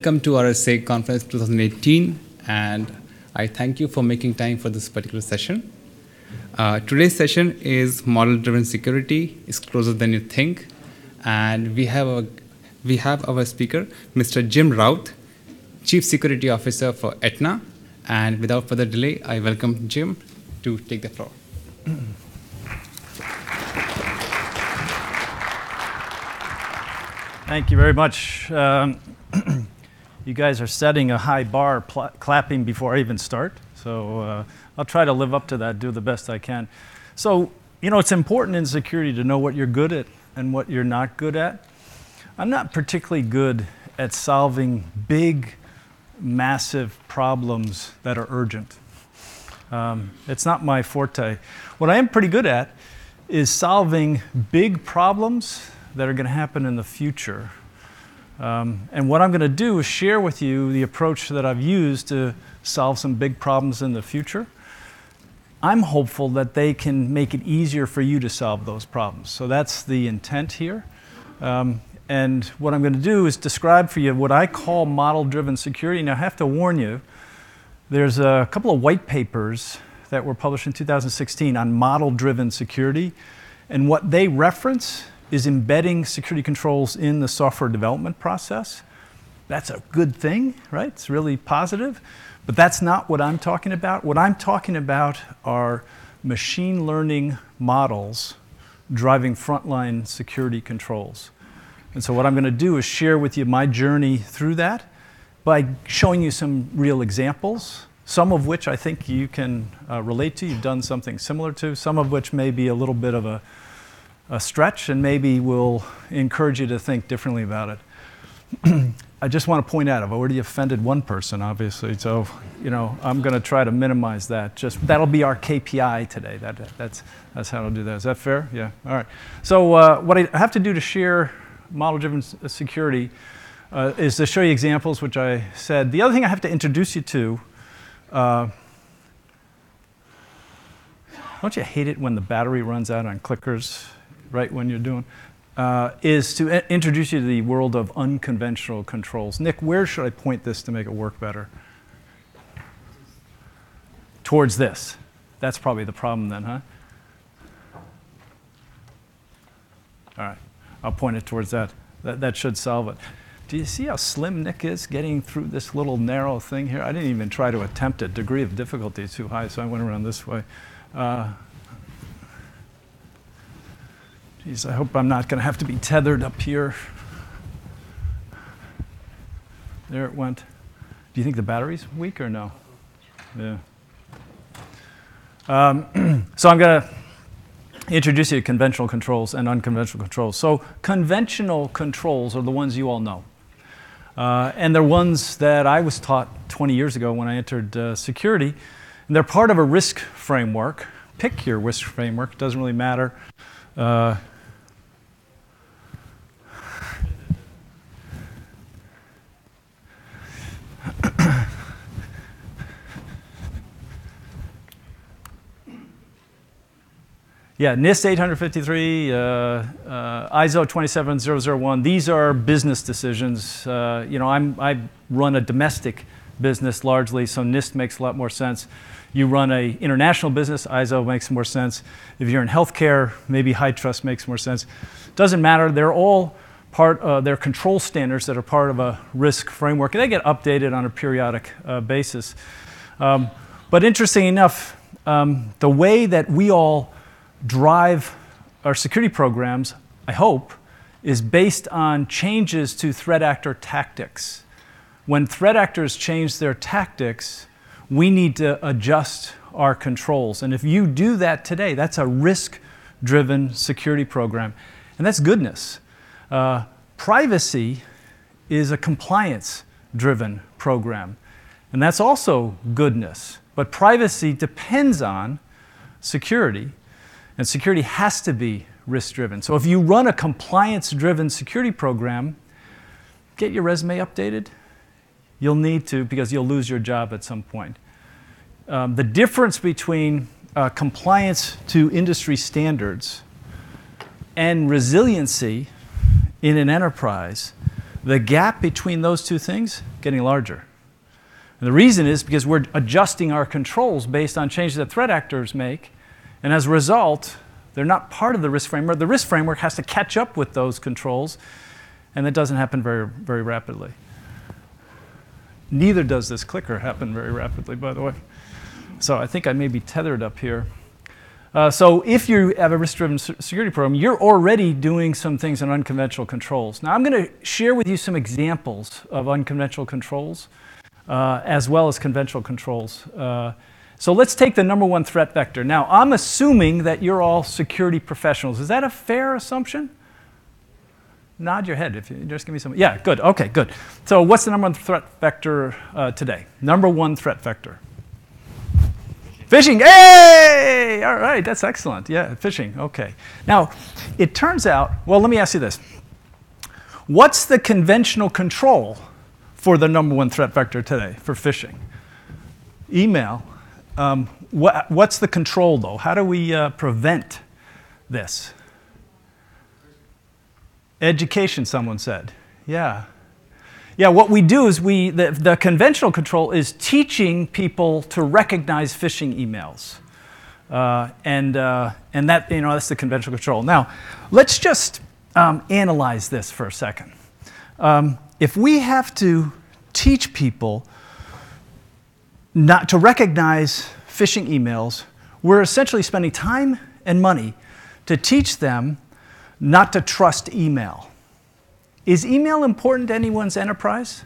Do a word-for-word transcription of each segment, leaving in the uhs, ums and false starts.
welcome to our S A I Conference twenty eighteen, and I thank you for making time for this particular session. Uh, today's session is Model-Driven Security is Closer Than You Think, and we have, a, we have our speaker, Mister Jim Routh, Chief Security Officer for Aetna. And without further delay, I welcome Jim to take the floor. Thank you very much. Um, you guys are setting a high bar, clapping before I even start. So uh, I'll try to live up to that, do the best I can. So, you know, it's important in security to know what you're good at and what you're not good at. I'm not particularly good at solving big, massive problems that are urgent. Um, it's not my forte. What I am pretty good at is solving big problems that are going to happen in the future. Um, and what I'm going to do is share with you the approach that I've used to solve some big problems in the future. I'm hopeful that they can make it easier for you to solve those problems. So that's the intent here. Um, and what I'm going to do is describe for you what I call model-driven security. Now, I have to warn you, there's a couple of white papers that were published in two thousand sixteen on model-driven security. And what they reference is embedding security controls in the software development process. That's a good thing, right? It's really positive. But that's not what I'm talking about. What I'm talking about are machine learning models driving frontline security controls. And so what I'm going to do is share with you my journey through that by showing you some real examples, some of which I think you can uh, relate to. You've done something similar to, some of which may be a little bit of a a stretch and maybe will encourage you to think differently about it. I just want to point out, I've already offended one person, obviously, so you know, I'm going to try to minimize that. Just that'll be our K P I today. That, that's, that's how I'll do that. Is that fair? Yeah, all right. So uh, what I have to do to share model-driven security uh, is to show you examples, which I said. The other thing I have to introduce you to, uh, don't you hate it when the battery runs out on clickers? Right when you're doing, uh, is to introduce you to the world of unconventional controls. Nick, where should I point this to make it work better? Towards this. That's probably the problem then, huh? All right, I'll point it towards that. That, that should solve it. Do you see how slim Nick is getting through this little narrow thing here? I didn't even try to attempt it. Degree of difficulty is too high, so I went around this way. Uh, Geez, I hope I'm not going to have to be tethered up here. There it went. Do you think the battery's weak or no? Yeah. Um, so I'm going to introduce you to conventional controls and unconventional controls. So conventional controls are the ones you all know. Uh, and they're ones that I was taught twenty years ago when I entered uh, security. And they're part of a risk framework. Pick your risk framework. It doesn't really matter. Uh, Yeah, NIST eight fifty-three, uh, uh, I S O twenty-seven thousand one, these are business decisions. Uh, you know, I'm, I run a domestic business largely, so NIST makes a lot more sense. You run a international business, I S O makes more sense. If you're in healthcare, maybe high trust makes more sense. Doesn't matter, they're all part, uh, they're control standards that are part of a risk framework, and they get updated on a periodic uh, basis. Um, but interesting enough, um, the way that we all drive our security programs, I hope, is based on changes to threat actor tactics. When threat actors change their tactics, we need to adjust our controls. And if you do that today, that's a risk-driven security program. And that's goodness. Uh, privacy is a compliance-driven program. And that's also goodness. But privacy depends on security. And security has to be risk-driven. So if you run a compliance-driven security program, get your resume updated. You'll need to, because you'll lose your job at some point. Um, the difference between uh, compliance to industry standards and resiliency in an enterprise, the gap between those two things getting larger. And the reason is because we're adjusting our controls based on changes that threat actors make, and as a result, they're not part of the risk framework. The risk framework has to catch up with those controls, and that doesn't happen very, very rapidly. Neither does this clicker happen very rapidly, by the way. So I think I may be tethered up here. Uh, so if you have a risk-driven security program, you're already doing some things in unconventional controls. Now I'm going to share with you some examples of unconventional controls, uh, as well as conventional controls. Uh, so let's take the number one threat vector. Now I'm assuming that you're all security professionals. Is that a fair assumption? Nod your head if you just give me some. Yeah, good. Okay, good. So what's the number one threat vector uh, today? Number one threat vector. Phishing. Hey! All right, that's excellent. Yeah, phishing. Okay. Now, it turns out, well, let me ask you this. What's the conventional control for the number one threat vector today for phishing? Email. Um, what, what's the control, though? How do we uh, prevent this? Education, someone said. Yeah. Yeah, what we do is we, the, the conventional control is teaching people to recognize phishing emails. Uh, and, uh, and that, you know, that's the conventional control. Now, let's just um, analyze this for a second. Um, if we have to teach people not to recognize phishing emails, we're essentially spending time and money to teach them not to trust email. Is email important to anyone's enterprise?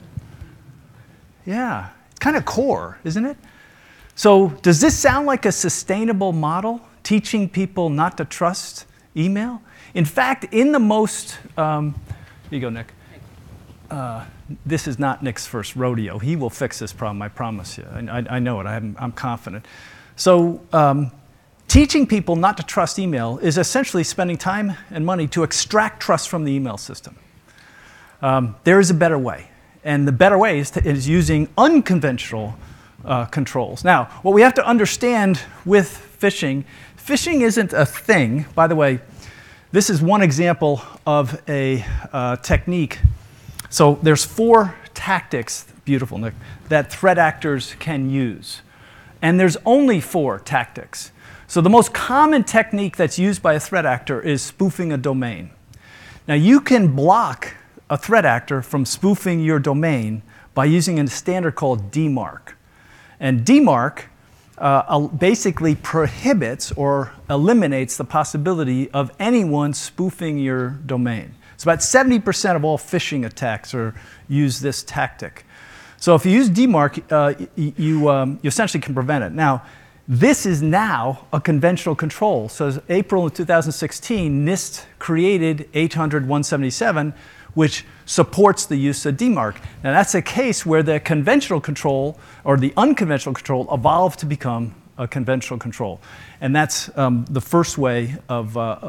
Yeah, it's kind of core, isn't it? So does this sound like a sustainable model, teaching people not to trust email? In fact, in the most, um, here you go, Nick. Uh, this is not Nick's first rodeo. He will fix this problem, I promise you. I, I, I know it, I'm, I'm confident. So, um, teaching people not to trust email is essentially spending time and money to extract trust from the email system. Um, there is a better way, and the better way is, to, is using unconventional uh, controls. Now, what we have to understand with phishing, phishing isn't a thing. By the way, this is one example of a uh, technique. So there's four tactics, beautiful Nick, that threat actors can use. And there's only four tactics. So the most common technique that's used by a threat actor is spoofing a domain. Now you can block a threat actor from spoofing your domain by using a standard called D MARC. And D MARC uh, basically prohibits or eliminates the possibility of anyone spoofing your domain. So about seventy percent of all phishing attacks are, use this tactic. So if you use D MARC, uh, you, um, you essentially can prevent it. Now, this is now a conventional control. So in April of two thousand sixteen, NIST created eight hundred dash one seventy-seven, which supports the use of D MARC. Now that's a case where the conventional control or the unconventional control evolved to become a conventional control. And that's um, the first way of uh,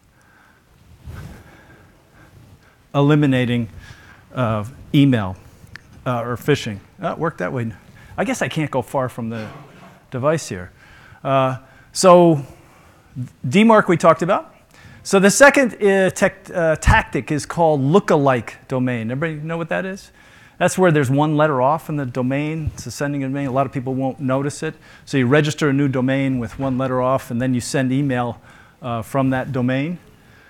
eliminating uh, email uh, or phishing. Oh, it worked that way. I guess I can't go far from the device here. Uh, so D MARC we talked about. So the second uh, tech, uh, tactic is called lookalike domain. Everybody know what that is? That's where there's one letter off in the domain. It's a sending domain. A lot of people won't notice it. So you register a new domain with one letter off, and then you send email uh, from that domain.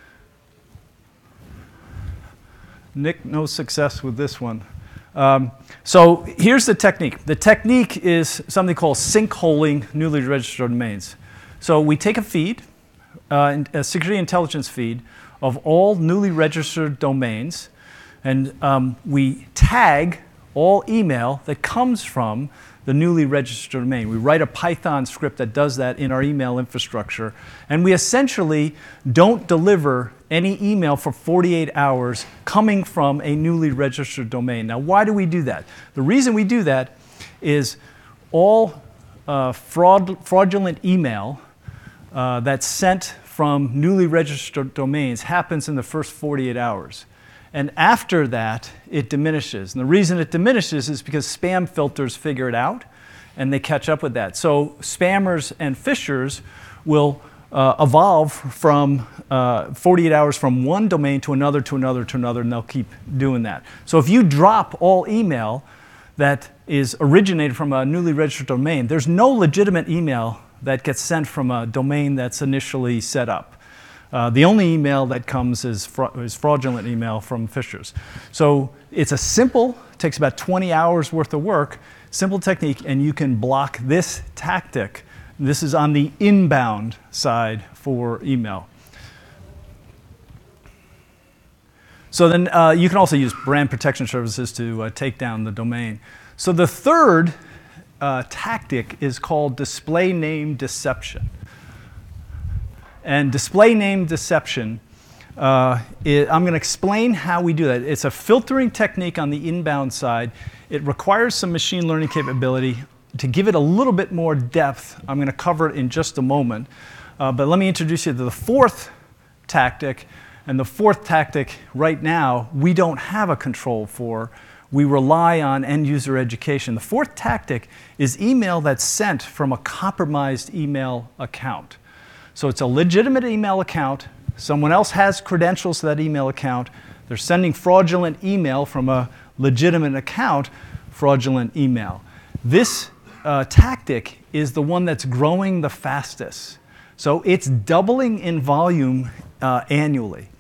Nick, no success with this one. Um, so here's the technique. The technique is something called sinkholing newly registered domains. So we take a feed, uh, a security intelligence feed of all newly registered domains, and um, we tag all email that comes from the newly registered domain. We write a Python script that does that in our email infrastructure, and we essentially don't deliver any email for forty-eight hours coming from a newly registered domain. Now, why do we do that? The reason we do that is all uh, fraud, fraudulent email uh, that's sent from newly registered domains happens in the first forty-eight hours. And after that, it diminishes. And the reason it diminishes is because spam filters figure it out, and they catch up with that. So spammers and phishers will uh, evolve from uh, forty-eight hours from one domain to another, to another, to another, and they'll keep doing that. So if you drop all email that is originated from a newly registered domain, there's no legitimate email that gets sent from a domain that's initially set up. Uh, the only email that comes is, fra is fraudulent email from phishers. So it's a simple, takes about twenty hours worth of work, simple technique, and you can block this tactic. This is on the inbound side for email. So then uh, you can also use brand protection services to uh, take down the domain. So the third uh, tactic is called display name deception. And display name deception, uh, it, I'm going to explain how we do that. It's a filtering technique on the inbound side. It requires some machine learning capability. To give it a little bit more depth, I'm going to cover it in just a moment. Uh, but let me introduce you to the fourth tactic. And the fourth tactic, right now, we don't have a control for. We rely on end-user education. The fourth tactic is email that's sent from a compromised email account. So it's a legitimate email account. Someone else has credentials to that email account. They're sending fraudulent email from a legitimate account, fraudulent email. This uh, tactic is the one that's growing the fastest. So it's doubling in volume uh, annually.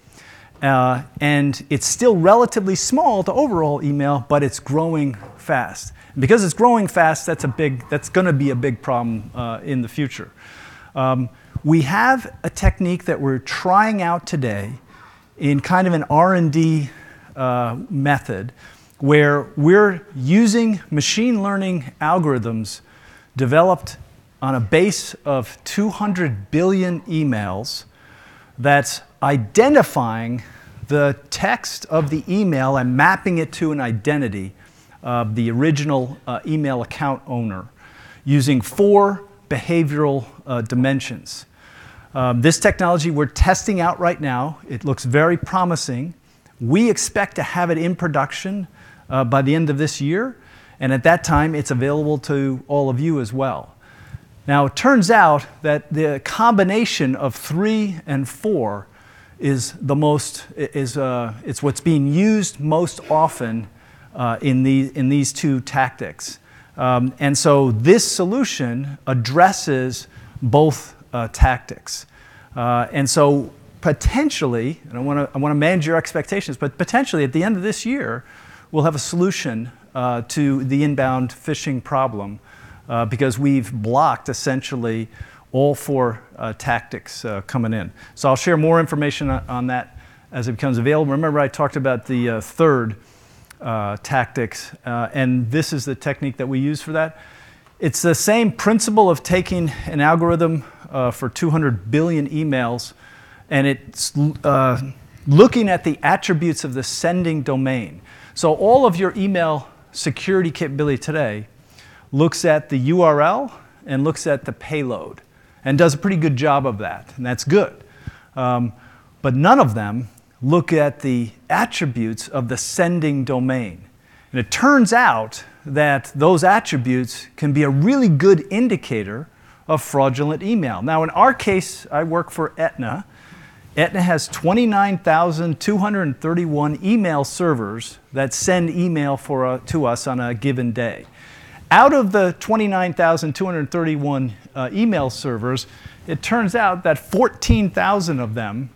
Uh, and it's still relatively small to overall email, but it's growing fast. And because it's growing fast, that's a big, that's going to be a big problem uh, in the future. Um, we have a technique that we're trying out today in kind of an R and D uh, method where we're using machine learning algorithms developed on a base of two hundred billion emails that's identifying the text of the email and mapping it to an identity of the original uh, email account owner using four behavioral uh, dimensions. Um, this technology we're testing out right now. It looks very promising. We expect to have it in production uh, by the end of this year, and at that time it's available to all of you as well. Now it turns out that the combination of three and four is the most, is, uh, it's what's being used most often uh, in, the, in these two tactics. Um, and so this solution addresses both uh, tactics. Uh, and so potentially, and I want to I want to manage your expectations, but potentially at the end of this year, we'll have a solution uh, to the inbound phishing problem uh, because we've blocked essentially all four uh, tactics uh, coming in. So I'll share more information on, on that as it becomes available. Remember I talked about the uh, third uh, tactics, uh, and this is the technique that we use for that. It's the same principle of taking an algorithm uh, for two hundred billion emails, and it's uh, looking at the attributes of the sending domain. So all of your email security capability today looks at the U R L and looks at the payload and does a pretty good job of that, and that's good. Um, but none of them look at the attributes of the sending domain. And it turns out that those attributes can be a really good indicator of fraudulent email. Now in our case, I work for Aetna. Aetna has twenty-nine thousand two hundred thirty-one email servers that send email for, uh, to us on a given day. Out of the twenty-nine thousand two hundred thirty-one uh, email servers, it turns out that fourteen thousand of them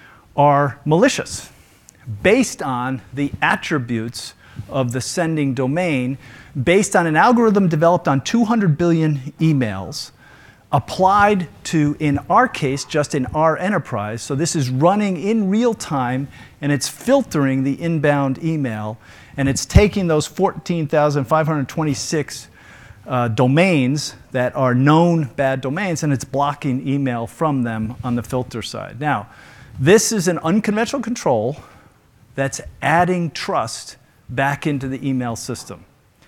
are malicious, based on the attributes of the sending domain, based on an algorithm developed on two hundred billion emails, applied to, in our case, just in our enterprise. So this is running in real time, and it's filtering the inbound email, and it's taking those fourteen thousand five hundred twenty-six uh, domains that are known bad domains, and it's blocking email from them on the filter side. Now, this is an unconventional control that's adding trust back into the email system.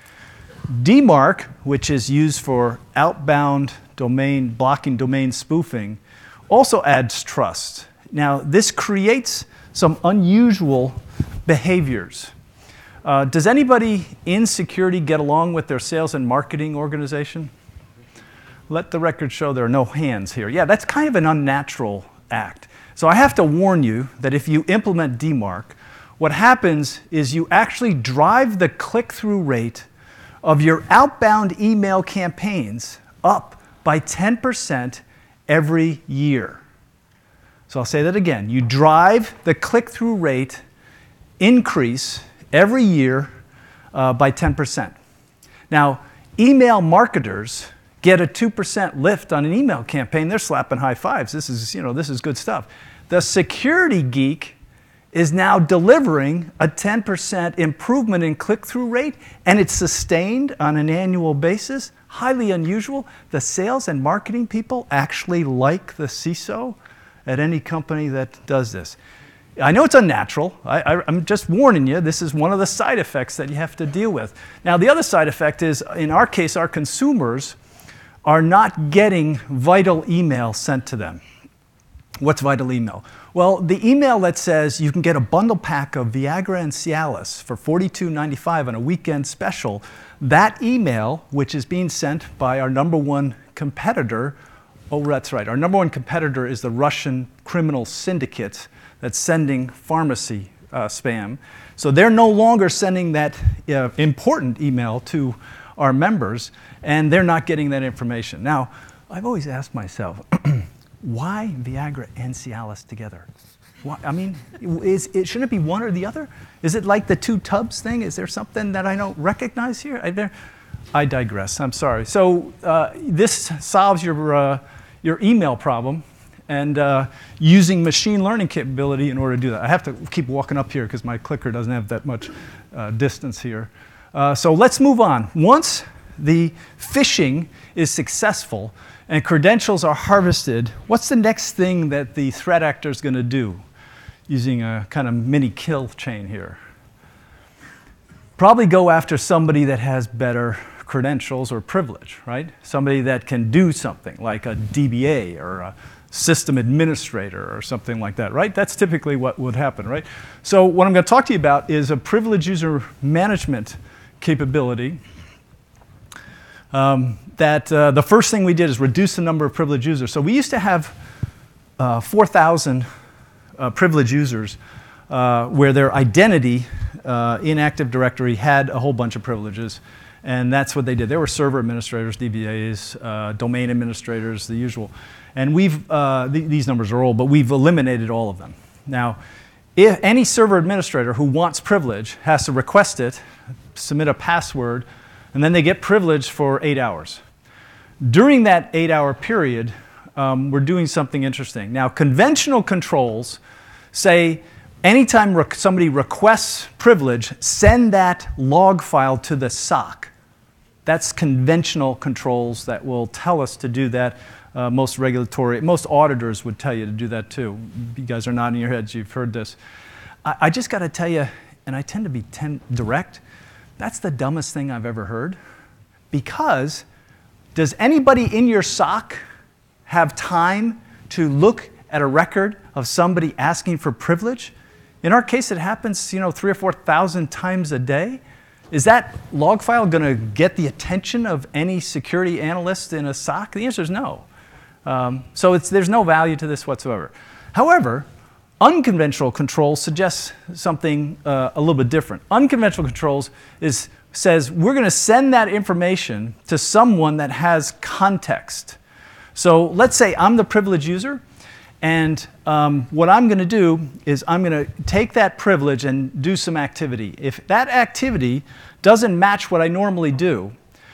D MARC, which is used for outbound domain, blocking domain spoofing, also adds trust. Now, this creates some unusual behaviors. Uh, does anybody in security get along with their sales and marketing organization? let the record show there are no hands here. Yeah, that's kind of an unnatural act. So I have to warn you that if you implement D MARC, what happens is you actually drive the click-through rate of your outbound email campaigns up by ten percent every year. So I'll say that again. You drive the click-through rate increase every year uh, by ten percent. Now, email marketers get a two percent lift on an email campaign. They're slapping high fives. This is, you know, this is good stuff. The security geek is now delivering a ten percent improvement in click-through rate, and it's sustained on an annual basis. Highly unusual. The sales and marketing people actually like the C I S O at any company that does this. I know it's unnatural. I, I, I'm just warning you, this is one of the side effects that you have to deal with. Now, the other side effect is, in our case, our consumers are not getting vital email sent to them. What's vital email? Well, the email that says you can get a bundle pack of Viagra and Cialis for forty-two ninety-five on a weekend special, that email, which is being sent by our number one competitor, oh, that's right, our number one competitor is the Russian criminal syndicate that's sending pharmacy uh, spam. So they're no longer sending that uh, important email to our members, and they're not getting that information. Now, I've always asked myself, why Viagra and Cialis together? Why, I mean, is, it, shouldn't it be one or the other? Is it like the two tubs thing? Is there something that I don't recognize here? I, there, I digress, I'm sorry. So uh, this solves your, uh, your email problem, and uh, using machine learning capability in order to do that. I have to keep walking up here because my clicker doesn't have that much uh, distance here. Uh, so let's move on. Once the phishing is successful and credentials are harvested, what's the next thing that the threat actor is going to do using a kind of mini kill chain here? Probably go after somebody that has better credentials or privilege, right? Somebody that can do something like a D B A or a system administrator or something like that, right? That's typically what would happen, right? So what I'm going to talk to you about is a privileged user management capability um, that uh, the first thing we did is reduce the number of privileged users. So we used to have uh, four thousand uh, privileged users uh, where their identity uh, in Active Directory had a whole bunch of privileges. And that's what they did. They were server administrators, D B As, uh, domain administrators, the usual. And we've, uh, th these numbers are old, but we've eliminated all of them. Now, if any server administrator who wants privilege has to request it, submit a password, and then they get privilege for eight hours. During that eight-hour period, um, we're doing something interesting. Now, conventional controls say anytime rec somebody requests privilege, send that log file to the S O C. That's conventional controls that will tell us to do that. Uh, most regulatory, most auditors would tell you to do that too. You guys are nodding your heads, you've heard this. I, I just got to tell you, and I tend to be ten direct, that's the dumbest thing I've ever heard. Because does anybody in your S O C have time to look at a record of somebody asking for privilege? In our case, it happens, you know, three or four thousand times a day. Is that log file going to get the attention of any security analyst in a S O C? The answer is no. Um, so it's, there's no value to this whatsoever. However, unconventional controls suggests something uh, a little bit different. Unconventional controls is, says we're going to send that information to someone that has context. So let's say I'm the privileged user, and um, what I'm going to do is I'm going to take that privilege and do some activity. If that activity doesn't match what I normally do,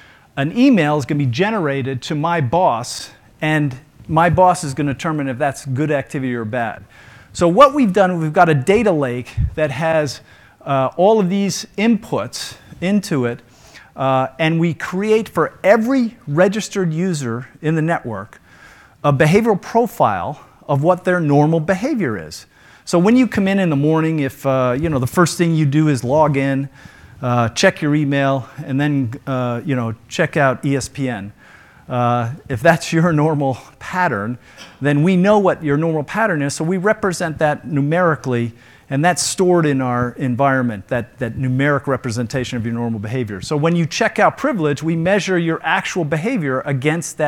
an email is going to be generated to my boss, and my boss is going to determine if that's good activity or bad. So what we've done, we've got a data lake that has uh, all of these inputs into it, uh, and we create for every registered user in the network a behavioral profile of what their normal behavior is. So when you come in in the morning, if uh, you know the first thing you do is log in, uh, check your email, and then uh, you know check out E S P N. Uh, if that's your normal pattern, then we know what your normal pattern is, so we represent that numerically, and that's stored in our environment, that, that numeric representation of your normal behavior. So when you check out privilege, we measure your actual behavior against that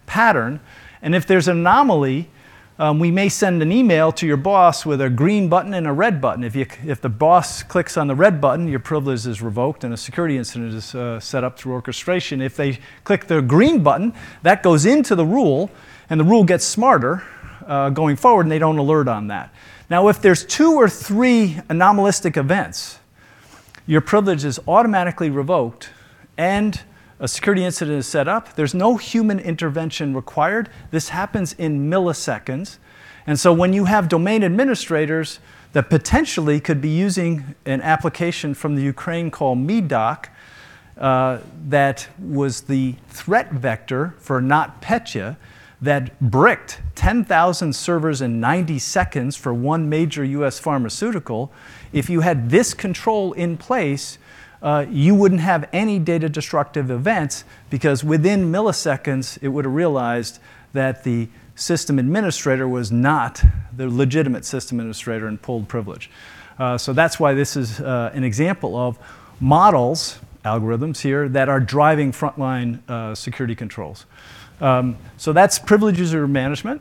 pattern. And if there's an anomaly, um, we may send an email to your boss with a green button and a red button. If, you, if the boss clicks on the red button, your privilege is revoked and a security incident is uh, set up through orchestration. If they click the green button, that goes into the rule, and the rule gets smarter uh, going forward, and they don't alert on that. Now, if there's two or three anomalistic events, your privilege is automatically revoked, and a security incident is set up. There's no human intervention required. This happens in milliseconds. And so when you have domain administrators that potentially could be using an application from the Ukraine called Medoc uh, that was the threat vector for NotPetya that bricked ten thousand servers in ninety seconds for one major U S pharmaceutical, if you had this control in place, uh, you wouldn't have any data destructive events, because within milliseconds, it would have realized that the system administrator was not the legitimate system administrator and pulled privilege. Uh, so that's why this is uh, an example of models, algorithms here, that are driving frontline uh, security controls. Um, so that's privilege user management.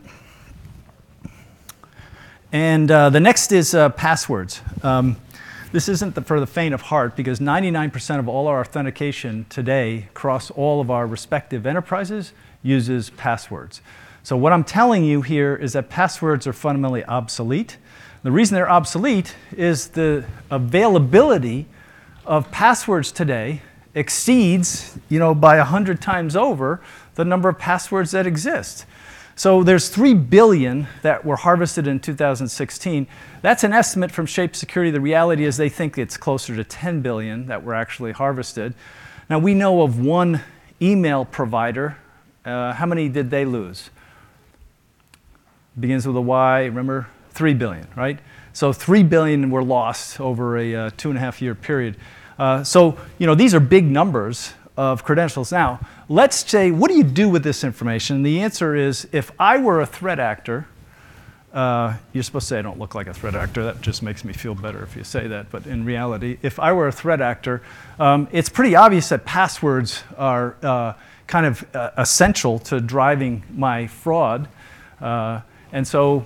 And uh, the next is uh, passwords. Um, this isn't the, for the faint of heart, because ninety-nine percent of all our authentication today across all of our respective enterprises uses passwords. So what I'm telling you here is that passwords are fundamentally obsolete. The reason they're obsolete is the availability of passwords today exceeds, you know, by one hundred times over the number of passwords that exist. So there's three billion that were harvested in two thousand sixteen. That's an estimate from Shape Security. The reality is they think it's closer to ten billion that were actually harvested. Now we know of one email provider. Uh, how many did they lose? Begins with a Y, remember? three billion, right? So three billion were lost over a uh, two and a half year period. Uh, so, you know, these are big numbers of credentials. Now, let's say, what do you do with this information? And the answer is, if I were a threat actor, uh, you're supposed to say I don't look like a threat actor. That just makes me feel better if you say that. But in reality, if I were a threat actor, um, it's pretty obvious that passwords are uh, kind of uh, essential to driving my fraud. Uh, and so,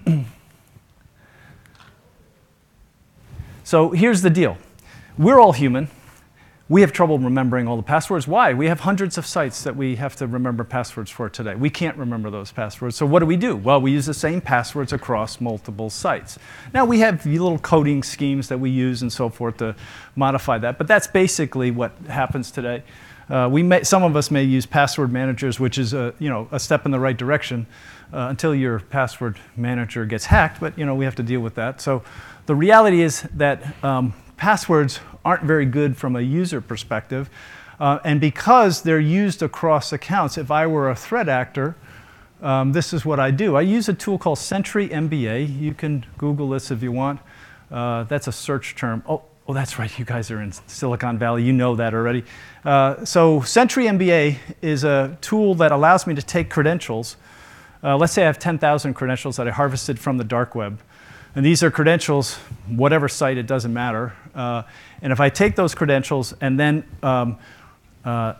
so here's the deal. We're all human. We have trouble remembering all the passwords. Why? We have hundreds of sites that we have to remember passwords for today. We can't remember those passwords. So what do we do? Well, we use the same passwords across multiple sites. Now, we have little coding schemes that we use and so forth to modify that, but that's basically what happens today. Uh, we may, some of us may use password managers, which is a, you know, a step in the right direction uh, until your password manager gets hacked, but you know, we have to deal with that. So the reality is that um, passwords aren't very good from a user perspective. Uh, and because they're used across accounts, if I were a threat actor, um, this is what I do. I use a tool called Sentry M B A. You can Google this if you want. Uh, that's a search term. Oh, oh, that's right. You guys are in Silicon Valley. You know that already. Uh, so Sentry M B A is a tool that allows me to take credentials. Uh, let's say I have ten thousand credentials that I harvested from the dark web. And these are credentials, whatever site, it doesn't matter. Uh, and if I take those credentials and then um, uh,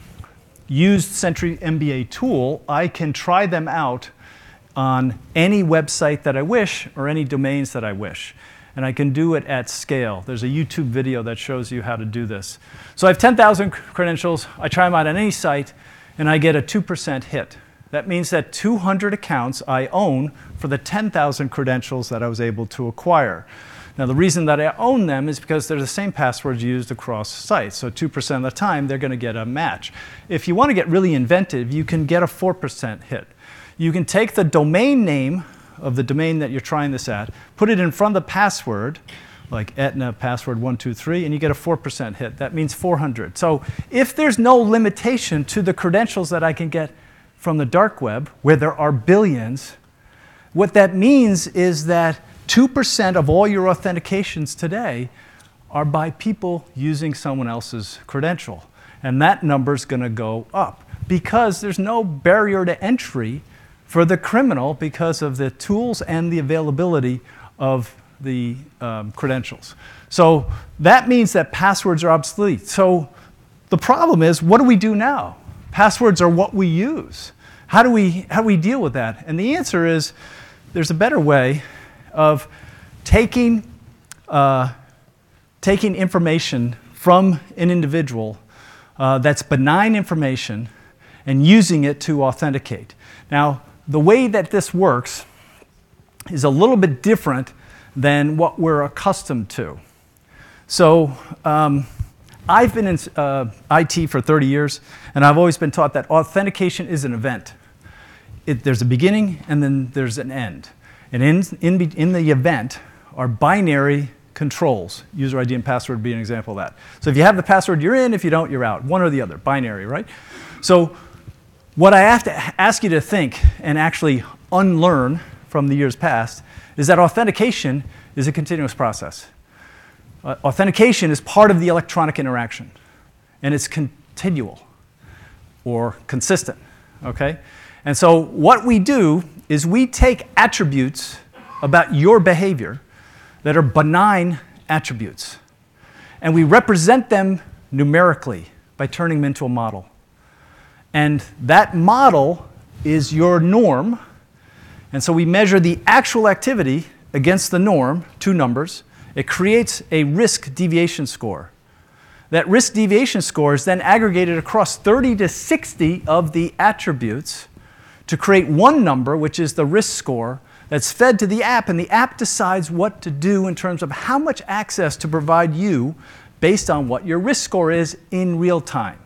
use Sentry M B A tool, I can try them out on any website that I wish or any domains that I wish. And I can do it at scale. There's a YouTube video that shows you how to do this. So I have ten thousand credentials. I try them out on any site, and I get a two percent hit. That means that two hundred accounts I own for the ten thousand credentials that I was able to acquire. Now, the reason that I own them is because they're the same passwords used across sites. So two percent of the time, they're going to get a match. If you want to get really inventive, you can get a four percent hit. You can take the domain name of the domain that you're trying this at, put it in front of the password, like Aetna password one two three, and you get a four percent hit. That means four hundred. So if there's no limitation to the credentials that I can get from the dark web, where there are billions, what that means is that two percent of all your authentications today are by people using someone else's credential. And that number's going to go up because there's no barrier to entry for the criminal because of the tools and the availability of the um, credentials. So that means that passwords are obsolete. So the problem is, what do we do now? Passwords are what we use. how do we, how do we deal with that? And the answer is there's a better way of taking, uh, taking information from an individual uh, that's benign information and using it to authenticate. Now, the way that this works is a little bit different than what we're accustomed to. So um, I've been in uh, I T for thirty years, and I've always been taught that authentication is an event. It, there's a beginning, and then there's an end. And in, in, in the event are binary controls. User I D and password would be an example of that. So if you have the password, you're in. If you don't, you're out. One or the other, binary, right? So what I have to ask you to think and actually unlearn from the years past is that authentication is a continuous process. Uh, authentication is part of the electronic interaction, and it's continual or consistent, okay? And so what we do is we take attributes about your behavior that are benign attributes, and we represent them numerically by turning them into a model. And that model is your norm, and so we measure the actual activity against the norm, two numbers. It creates a risk deviation score. That risk deviation score is then aggregated across thirty to sixty of the attributes to create one number, which is the risk score, that's fed to the app, and the app decides what to do in terms of how much access to provide you based on what your risk score is in real time.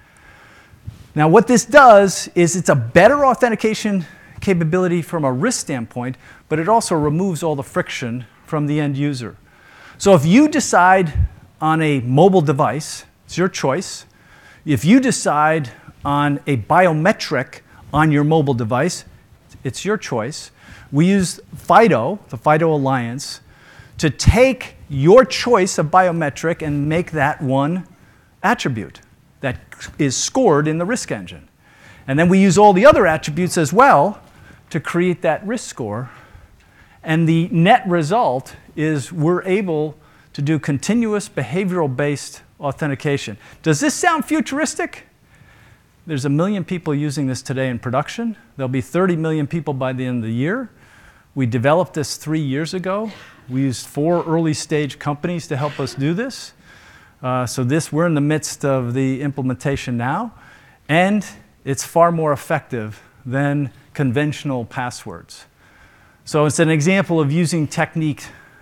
Now, what this does is it's a better authentication capability from a risk standpoint, but it also removes all the friction from the end user. So if you decide on a mobile device, it's your choice. If you decide on a biometric on your mobile device, it's your choice. We use FIDO, the FIDO Alliance, to take your choice of biometric and make that one attribute that is scored in the risk engine. And then we use all the other attributes as well to create that risk score. And the net result is we're able to do continuous behavioral-based authentication. Does this sound futuristic? There's a million people using this today in production. There'll be thirty million people by the end of the year. We developed this three years ago. We used four early stage companies to help us do this. Uh, so this, we're in the midst of the implementation now, and it's far more effective than conventional passwords. So it's an example of using technique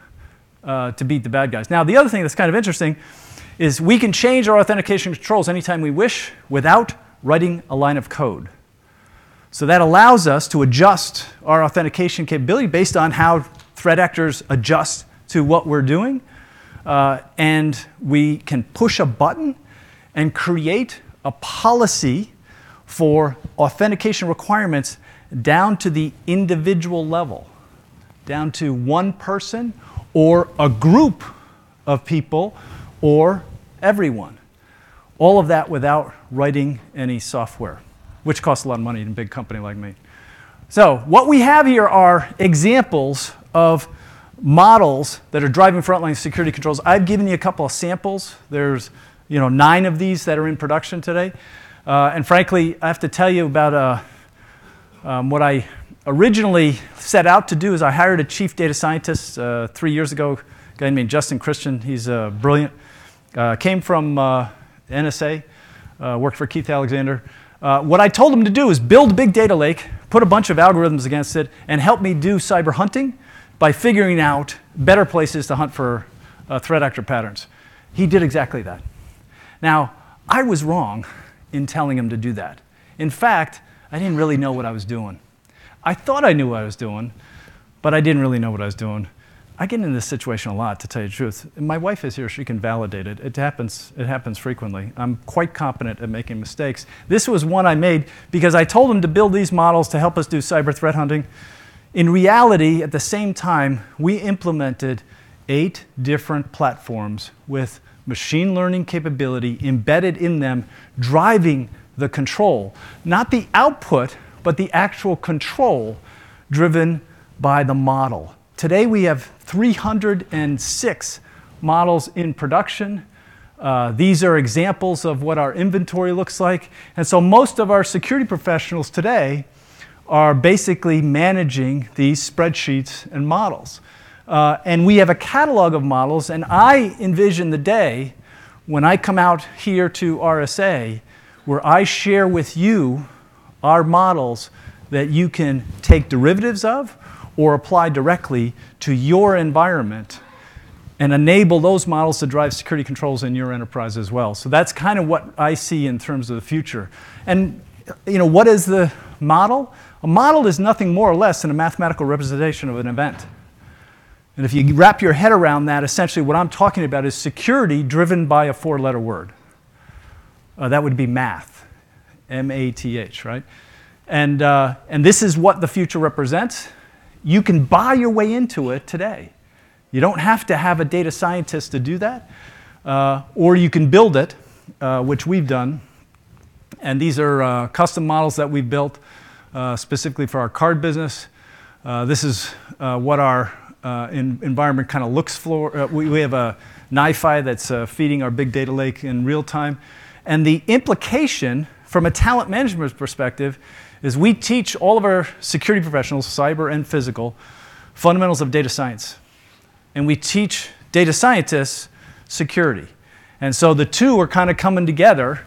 uh, to beat the bad guys. Now, the other thing that's kind of interesting is we can change our authentication controls anytime we wish without writing a line of code. So that allows us to adjust our authentication capability based on how threat actors adjust to what we're doing. Uh, and we can push a button and create a policy for authentication requirements down to the individual level, down to one person or a group of people or everyone. All of that without writing any software, which costs a lot of money in a big company like me. So what we have here are examples of models that are driving frontline security controls. I've given you a couple of samples. There's you know, nine of these that are in production today. Uh, and frankly, I have to tell you about uh, um, what I originally set out to do is I hired a chief data scientist uh, three years ago, a guy named Justin Christian. He's uh, brilliant. Uh, came from uh, N S A, uh, worked for Keith Alexander. Uh, what I told him to do is build a big data lake, put a bunch of algorithms against it, and help me do cyber hunting by figuring out better places to hunt for uh, threat actor patterns. He did exactly that. Now, I was wrong in telling him to do that. In fact, I didn't really know what I was doing. I thought I knew what I was doing, but I didn't really know what I was doing. I get into this situation a lot, to tell you the truth. My wife is here, she can validate it. It happens, it happens frequently. I'm quite competent at making mistakes. This was one I made because I told him to build these models to help us do cyber threat hunting. In reality, at the same time, we implemented eight different platforms with machine learning capability embedded in them, driving the control. Not the output, but the actual control driven by the model. Today we have three hundred six models in production. Uh, these are examples of what our inventory looks like. And so most of our security professionals today are basically managing these spreadsheets and models. Uh, and we have a catalog of models, and I envision the day when I come out here to R S A where I share with you our models that you can take derivatives of or apply directly to your environment and enable those models to drive security controls in your enterprise as well. So that's kind of what I see in terms of the future. And you know, what is the model? A model is nothing more or less than a mathematical representation of an event. And if you wrap your head around that, essentially what I'm talking about is security driven by a four-letter word. Uh, that would be math, M A T H, right? And, uh, and this is what the future represents. You can buy your way into it today. You don't have to have a data scientist to do that, uh, or you can build it, uh, which we've done. And these are uh, custom models that we've built uh, specifically for our card business. Uh, this is uh, what our uh, in environment kind of looks for. Uh, we, we have a NiFi that's uh, feeding our big data lake in real time. And the implication from a talent management perspective is we teach all of our security professionals, cyber and physical, fundamentals of data science. And we teach data scientists security. And so the two are kind of coming together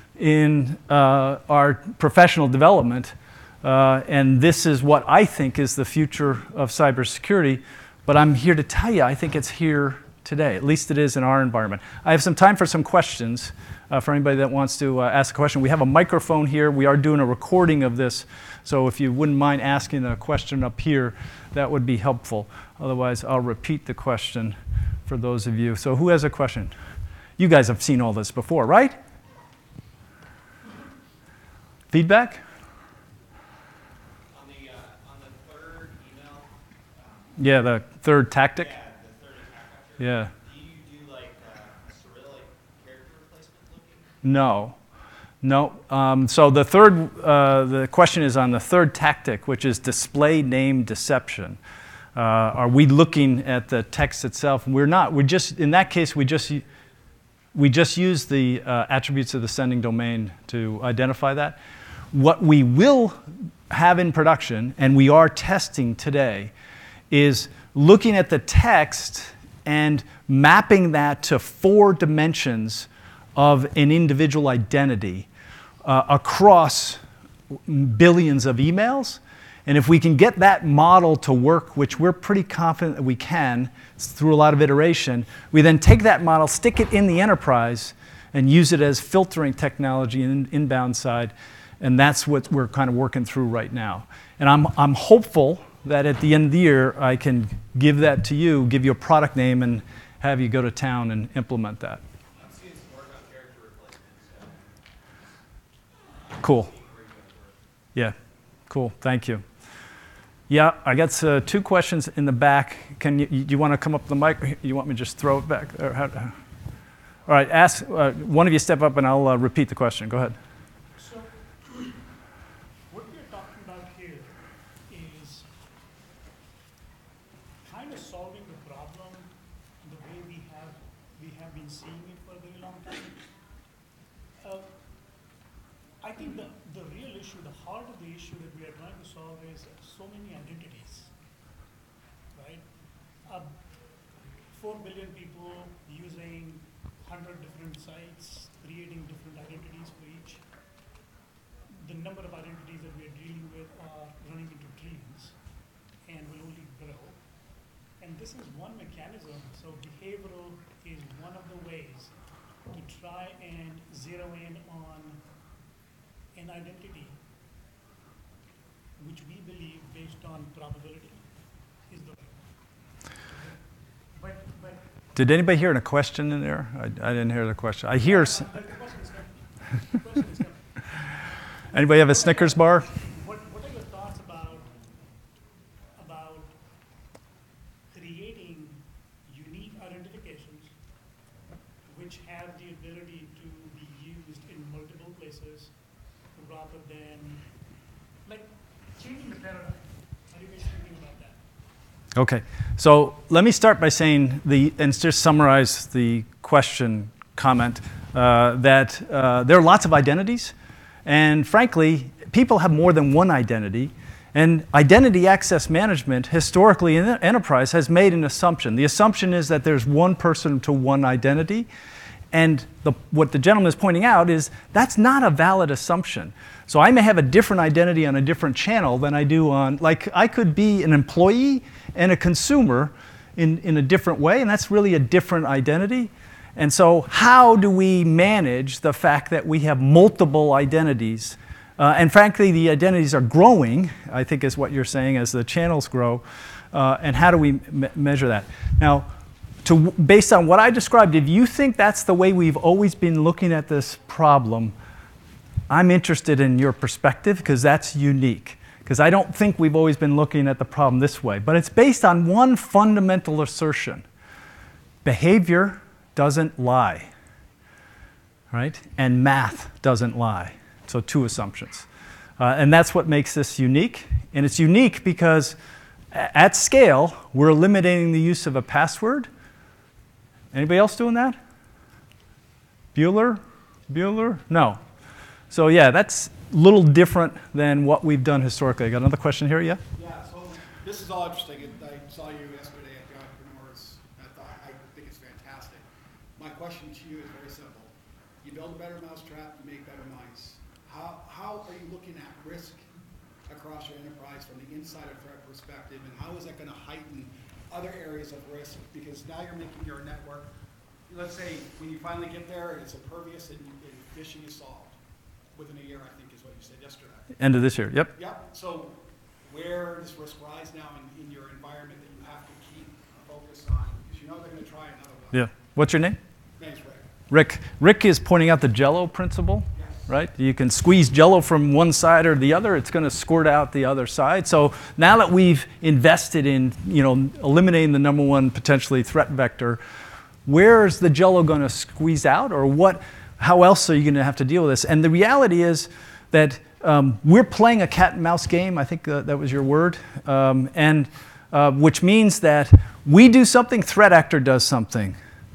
in uh, our professional development. Uh, and this is what I think is the future of cybersecurity. But I'm here to tell you, I think it's here today. At least it is in our environment. I have some time for some questions uh, for anybody that wants to uh, ask a question. We have a microphone here. We are doing a recording of this. So if you wouldn't mind asking a question up here, that would be helpful. Otherwise, I'll repeat the question for those of you. So who has a question? You guys have seen all this before, right? Feedback? On the, uh, on the third email. Um, Yeah, the third tactic? Yeah, the third attack vector. Yeah. Do you do like uh, Cyrillic character replacement looking? No. No. Um, so the third, uh, the question is on the third tactic, which is display name deception. Uh, are we looking at the text itself? We're not. We just, in that case, we just, we just use the uh, attributes of the sending domain to identify that. What we will have in production, and we are testing today, is looking at the text and mapping that to four dimensions of an individual identity uh, across billions of emails. And if we can get that model to work, which we're pretty confident that we can through a lot of iteration, we then take that model, stick it in the enterprise, and use it as filtering technology in the inbound side. And that's what we're kind of working through right now. And I'm, I'm hopeful that at the end of the year, I can give that to you, give you a product name, and have you go to town and implement that. I'm seeing some work on character replacement. So. Cool. Yeah, cool. Thank you. Yeah, I got uh, two questions in the back. Can you, you, you want to come up to the mic? You want me to just throw it back? Or how, all right, ask, uh, one of you step up and I'll uh, repeat the question. Go ahead. So what we're talking about here is kind of solving the problem the way we have, we have been seeing it for a very long time. Uh, I think the, the real issue, the heart of the issue that we are trying to solve is so many identities, right? Uh, Four billion people using one hundred different sites, creating different identities for each. The number of identities that we are dealing with are running into trillions and will only grow. And this is one mechanism. So behavioral is one of the ways to try and zero in on an identity which we believe, based on probability, is the right. But, but Did anybody hear a question in there? I, I didn't hear the question. I hear. S but the question is coming. The question is coming. Anybody have a Snickers bar? What, what are your thoughts about, about creating unique identifications which have the ability to be used in multiple places rather than, like, changing the paradigm? Are you guys thinking about that? Okay, so let me start by saying the, and just summarize the question comment uh, that uh, there are lots of identities, and frankly, people have more than one identity. And identity access management, historically in the enterprise, has made an assumption. The assumption is that there's one person to one identity. And the, what the gentleman is pointing out is that's not a valid assumption. So I may have a different identity on a different channel than I do on, like I could be an employee and a consumer in, in a different way, and that's really a different identity. And so how do we manage the fact that we have multiple identities? Uh, and frankly, the identities are growing, I think is what you're saying, as the channels grow. Uh, and how do we me measure that? Now, to, based on what I described, if you think that's the way we've always been looking at this problem, I'm interested in your perspective, because that's unique. Because I don't think we've always been looking at the problem this way. But it's based on one fundamental assertion. Behavior doesn't lie, right? And math doesn't lie. So two assumptions. Uh, and that's what makes this unique. And it's unique because at scale, we're eliminating the use of a password. Anybody else doing that? Bueller? Bueller? No. So yeah, that's a little different than what we've done historically. I got another question here, yeah? Yeah, so this is all interesting. I saw you yesterday at the Entrepreneurs. I thought, I think it's fantastic. My question to you is very simple. You build a better mousetrap, you make better mice. How, how are you looking at risk across your enterprise from the insider threat perspective, and how is that going to heighten other areas of risk? Because now you're making your network, let's say when you finally get there, it's impervious and, and phishing is solved within a year, I think is what you said yesterday. End of this year, yep. Yep, so where does risk rise now in, in your environment that you have to keep a focus on? Because you know they're going to try another one. Yeah. What's your name? My name's Rick. Rick. Rick is pointing out the Jello principle. Right? You can squeeze Jello from one side or the other, it's going to squirt out the other side. So now that we've invested in, you know, eliminating the number one potentially threat vector, where is the Jello going to squeeze out, or what? How else are you going to have to deal with this? And the reality is that um, we're playing a cat and mouse game. I think uh, that was your word, um, and uh, which means that we do something, threat actor does something.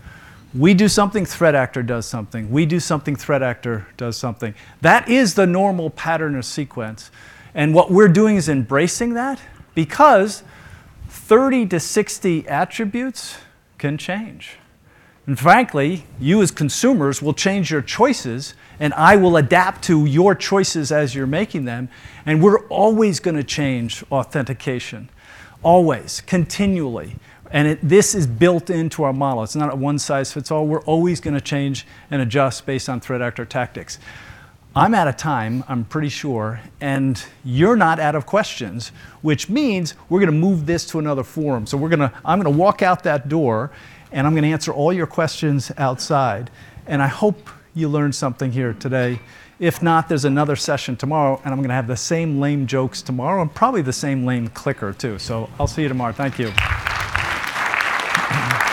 We do something, threat actor does something. We do something, threat actor does something. That is the normal pattern or sequence. And what we're doing is embracing that, because thirty to sixty attributes can change. And frankly, you as consumers will change your choices, and I will adapt to your choices as you're making them. And we're always going to change authentication, always, continually. And it, this is built into our model. It's not a one-size-fits-all. We're always going to change and adjust based on threat actor tactics. I'm out of time, I'm pretty sure, and you're not out of questions, which means we're going to move this to another forum. So we're going to, I'm going to walk out that door, and I'm going to answer all your questions outside. And I hope you learned something here today. If not, there's another session tomorrow, and I'm going to have the same lame jokes tomorrow, and probably the same lame clicker, too. So I'll see you tomorrow. Thank you.